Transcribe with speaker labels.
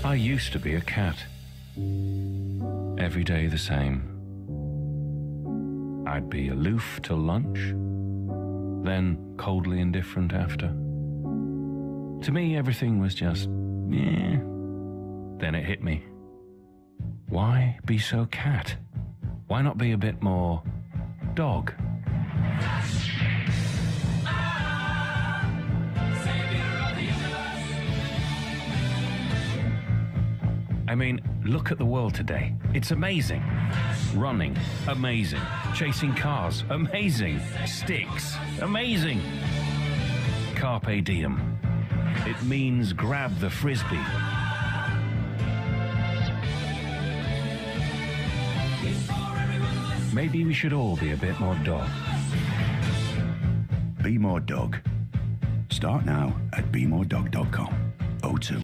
Speaker 1: I used to be a cat. Every day the same. I'd be aloof till lunch, then coldly indifferent after. To me, everything was just, yeah. Then it hit me. Why be so cat? Why not be a bit more dog? I mean, look at the world today. It's amazing. Running, amazing. Chasing cars, amazing. Sticks, amazing. Carpe diem. It means grab the frisbee. Maybe we should all be a bit more dog.
Speaker 2: Be more dog. Start now at bemoredog.com. O2.